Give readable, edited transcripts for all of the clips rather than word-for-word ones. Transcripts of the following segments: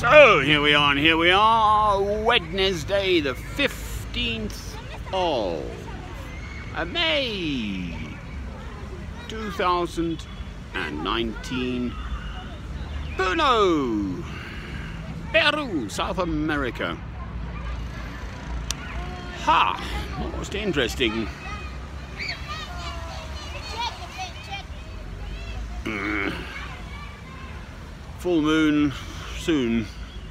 So here we are, Wednesday the 15th of May 2019, Puno, Peru, South America. Most interesting. Full moon soon,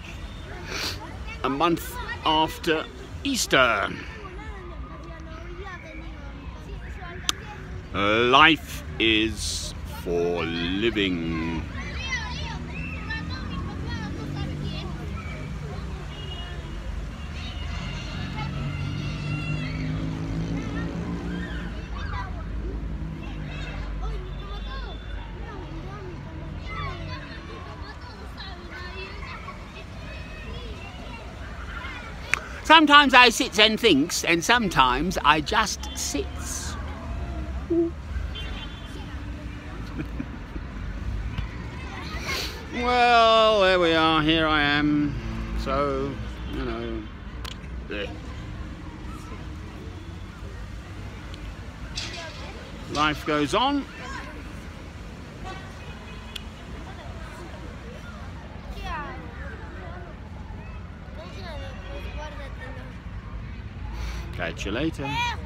a month after Easter. Life is for living. Sometimes I sits and thinks, and sometimes I just sits. Well, there we are, here I am. So, you know, bleh. Life goes on. Catch you later.